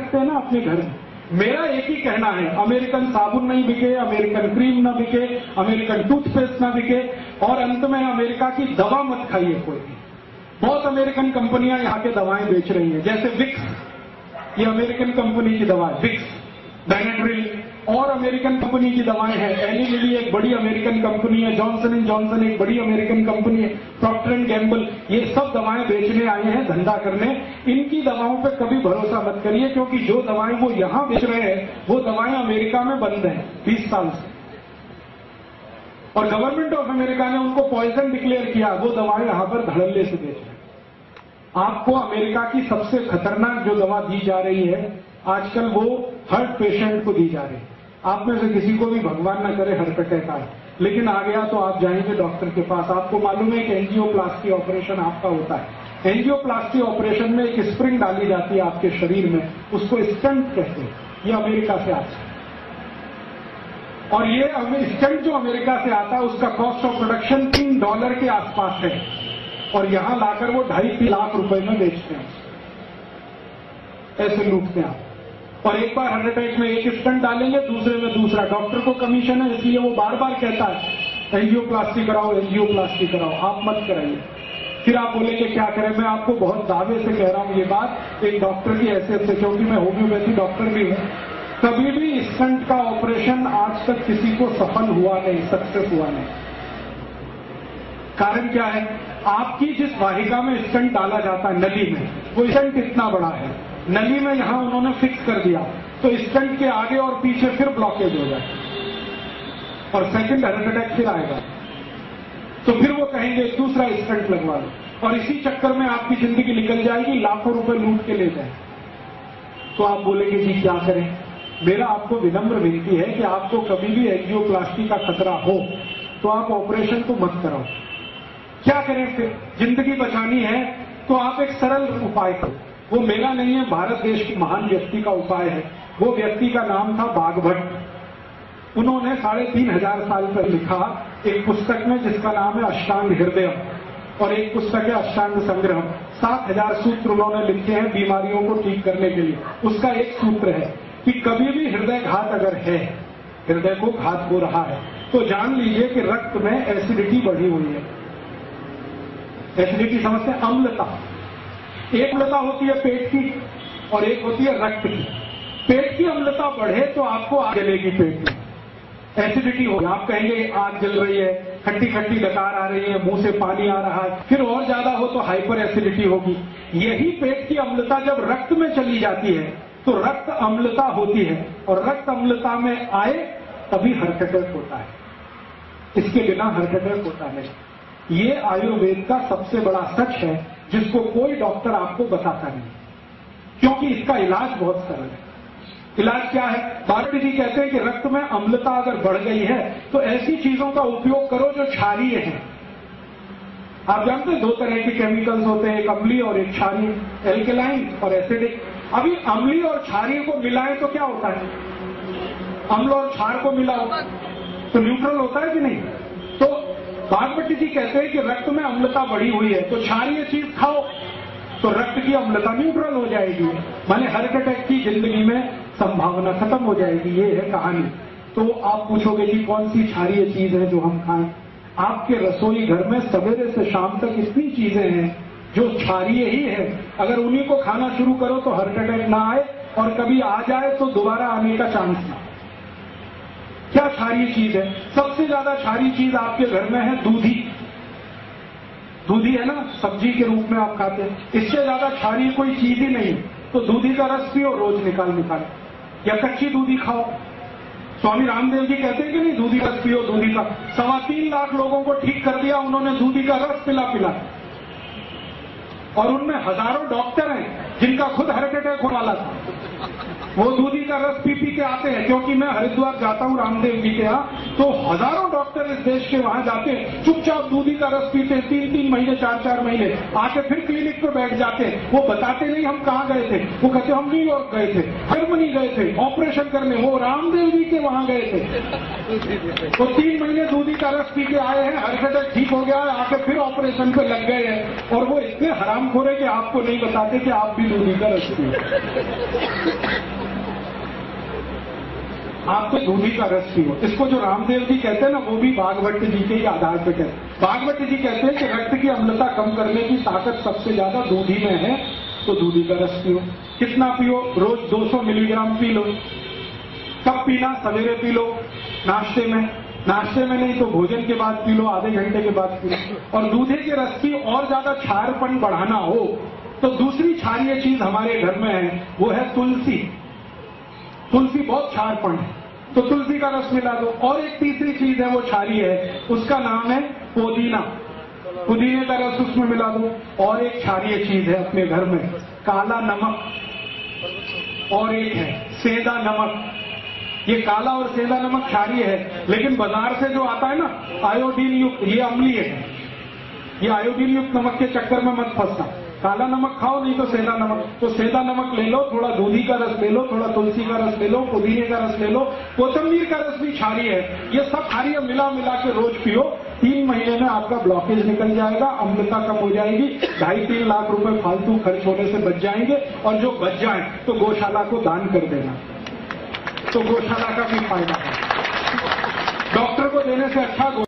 सकते हैं ना अपने घर में। मेरा एक ही कहना है, अमेरिकन साबुन नहीं बिके, अमेरिकन क्रीम ना बिके, अमेरिकन टूथपेस्ट ना बिके, और अंत में अमेरिका की दवा मत खाइए कोई भी। बहुत अमेरिकन कंपनियां यहाँ के दवाएं बेच रही हैं, जैसे विक्स, ये अमेरिकन कंपनी की दवा है विक्स, बेनेड्रिल, और अमेरिकन कंपनी की दवाएं हैं। एली लिली एक बड़ी अमेरिकन कंपनी है, जॉनसन एंड जॉनसन एक बड़ी अमेरिकन कंपनी है, प्रॉक्टर एंड गैम्बल, ये सब दवाएं बेचने आए हैं, धंधा करने। इनकी दवाओं पे कभी भरोसा मत करिए, क्योंकि जो दवाएं वो यहां बेच रहे हैं वो दवाएं अमेरिका में बंद हैं 20 साल से, और गवर्नमेंट ऑफ अमेरिका ने उनको पॉइजन डिक्लेयर किया, वो दवाएं यहां पर धड़ल्ले से बेच रहे हैं। आपको अमेरिका की सबसे खतरनाक जो दवा दी जा रही है आजकल, वो हार्ट पेशेंट को दी जा रही है। आप में से किसी को भी भगवान न करे हार्ट अटैक आए, लेकिन आ गया तो आप जाएंगे डॉक्टर के पास। आपको मालूम है कि एंजियोप्लास्टी ऑपरेशन आपका होता है। एंजियोप्लास्टी ऑपरेशन में एक स्प्रिंग डाली जाती है आपके शरीर में, उसको स्टंट कहते हैं। ये अमेरिका से आता है, और ये स्टंट जो अमेरिका से आता है उसका कॉस्ट ऑफ प्रोडक्शन $3 के आसपास है, और यहां लाकर वो 2.5 लाख रुपए में बेचते हैं, ऐसे लूटते हैं आप। और एक बार हार्ट अटैक में एक स्टंट डालेंगे, दूसरे में दूसरा। डॉक्टर को कमीशन है, इसलिए वो बार बार कहता है एंजियोप्लास्टी कराओ, एंजियोप्लास्टी कराओ, आप मत कराइए। फिर आप बोलेंगे क्या करें। मैं आपको बहुत दावे से कह रहा हूं ये बात, एक डॉक्टर की हैसियत से, क्योंकि मैं होम्योपैथी डॉक्टर भी हूं। कभी भी स्टंट का ऑपरेशन आज तक किसी को सफल हुआ नहीं, सक्सेस हुआ नहीं। कारण क्या है? आपकी जिस वाहिका में स्टंट डाला जाता है नली में, वो स्टंट इतना बड़ा है, नली में यहां उन्होंने फिक्स कर दिया, तो स्टंट के आगे और पीछे फिर ब्लॉकेज हो जाए और सेकंड हार्ट अटैक फिर आएगा, तो फिर वो कहेंगे दूसरा स्टंट लगवा लो, और इसी चक्कर में आपकी जिंदगी निकल जाएगी, लाखों रुपए लूट के ले जाए। तो आप बोलेंगे जी क्या करें? मेरा आपको विनम्र विनती है कि आपको कभी भी एंजियोप्लास्टी का खतरा हो तो आप ऑपरेशन को मत कराओ। क्या करें फिर? जिंदगी बचानी है तो आप एक सरल उपाय करो। वो मेरा नहीं है, भारत देश की महान व्यक्ति का उपाय है। वो व्यक्ति का नाम था बागभट्ट। उन्होंने 3500 साल पहले लिखा एक पुस्तक में जिसका नाम है अष्टांग हृदय, और एक पुस्तक है अष्टांग संग्रह। 7000 सूत्र उन्होंने लिखे हैं बीमारियों को ठीक करने के लिए। उसका एक सूत्र है कि कभी भी हृदय घात अगर है, हृदय को घात हो रहा है, तो जान लीजिए कि रक्त में एसिडिटी बढ़ी हुई है। एसिडिटी समझते हैं? अम्लता। एक अम्लता होती है पेट की और एक होती है रक्त की। पेट की अम्लता बढ़े तो आपको आग जलेगी पेट में, एसिडिटी होगी, आप कहेंगे आग जल रही है, खट्टी खट्टी डकार आ रही है, मुंह से पानी आ रहा है। फिर और ज्यादा हो तो हाइपर एसिडिटी होगी। यही पेट की अम्लता जब रक्त में चली जाती है तो रक्त अम्लता होती है, और रक्त अम्लता में आए तभी हार्ट अटैक होता है। इसके बिना हार्ट अटैक होता नहीं। ये आयुर्वेद का सबसे बड़ा सच है जिसको कोई डॉक्टर आपको बताता नहीं, क्योंकि इसका इलाज बहुत सरल है। इलाज क्या है? भारती जी कहते हैं कि रक्त में अम्लता अगर बढ़ गई है तो ऐसी चीजों का उपयोग करो जो क्षारीय हैं। आप जानते हैं 2 तरह के केमिकल्स होते हैं, एक अम्लीय और एक क्षारीय, एल्केलाइन और एसिडिक। अभी अम्लीय और क्षारीय को मिलाएं तो क्या होता है? अम्ल और क्षार को मिलाओ तो न्यूट्रल होता है कि नहीं? तो बागभट्टी जी कहते हैं कि रक्त में अम्लता बढ़ी हुई है तो क्षारीय चीज खाओ तो रक्त की अम्लता न्यूट्रल हो जाएगी, माने हार्ट अटैक की जिंदगी में संभावना खत्म हो जाएगी। ये है कहानी। तो आप पूछोगे कि कौन सी क्षारीय चीज है जो हम खाएं? आपके रसोई घर में सवेरे से शाम तक इतनी चीजें हैं जो क्षारीय ही है। अगर उन्हीं को खाना शुरू करो तो हार्ट अटैक ना आए, और कभी आ जाए तो दोबारा आने का चांस ना। क्या क्षारीय चीज है? सबसे ज्यादा क्षारीय चीज आपके घर में है दूधी। दूधी है ना, सब्जी के रूप में आप खाते हैं। इससे ज्यादा क्षारीय कोई चीज ही नहीं। तो दूधी का रस पियो रोज निकाल निकाल, या कच्ची दूधी खाओ। स्वामी रामदेव जी कहते हैं कि नहीं, दूधी रस पियो, दूधी का 3.25 लाख लोगों को ठीक कर दिया उन्होंने दूधी का रस पिला पिला। और उनमें हजारों डॉक्टर हैं जिनका खुद हार्ट अटैक होने वाला था, वो दूधी का रस पी के आते हैं, क्योंकि मैं हरिद्वार जाता हूँ रामदेव जी के यहाँ, तो हजारों डॉक्टर इस देश के वहां जाते हैं, चुपचाप दूधी का रस पीते हैं, 3-3 महीने 4-4 महीने, आके फिर क्लिनिक पर बैठ जाते हैं। वो बताते नहीं हम कहाँ गए थे, वो कहते हम न्यूयॉर्क गए थे, जर्मनी गए थे ऑपरेशन करने, वो रामदेव जी के वहां गए थे। वो 3 महीने दूधी का रस पी के आए हैं, हार्ट अटैक ठीक हो गया है, आके फिर ऑपरेशन पे लग गए हैं। और वो इतने हरामखोर है कि आपको नहीं बताते कि आप भी दूधी का रस पिए। आप तो दूधी का रस पियो। इसको जो रामदेव जी कहते हैं ना, वो भी भागवत जी के ही आधार पर कहते हैं। भागवत जी कहते हैं कि रक्त की अम्लता कम करने की ताकत सबसे ज्यादा दूधी में है, तो दूधी का रस पियो। कितना पियो? रोज 200 मिलीग्राम पी लो। कब पीना? सवेरे पी लो, नाश्ते में नहीं तो भोजन के बाद पी लो, आधे घंटे के बाद पी लो। और दूधे के रस की और ज्यादा क्षारपन बढ़ाना हो तो दूसरी क्षारीय चीज हमारे घर में है, वो है तुलसी। तुलसी बहुत क्षारपन है, तो तुलसी का रस मिला दो। और एक तीसरी चीज है, वो क्षारीय है, उसका नाम है पुदीना। पुदीने का रस उसमें मिला दो। और एक क्षारीय चीज है अपने घर में, काला नमक, और एक है सेंधा नमक। ये काला और सेंधा नमक क्षारीय है, लेकिन बाजार से जो आता है ना आयोडीन युक्त, ये अम्लीय है। ये आयोडीन युक्त नमक के चक्कर में मत फंसना। काला नमक खाओ, नहीं तो सेंधा नमक। तो सेंधा नमक ले लो, थोड़ा दूधी का रस ले लो, थोड़ा तुलसी का रस ले लो, पुदीने का रस ले लो, कोतंबीर का रस भी क्षारीय है। ये सब क्षारीय मिला के रोज पियो। 3 महीने में आपका ब्लॉकेज निकल जाएगा, अम्लता कम हो जाएगी, 2.5-3 लाख रुपए फालतू खर्च होने से बच जाएंगे। और जो बच जाए तो गौशाला को दान कर देना, तो गौशाला का भी फायदा है। डॉक्टर को देने से अच्छा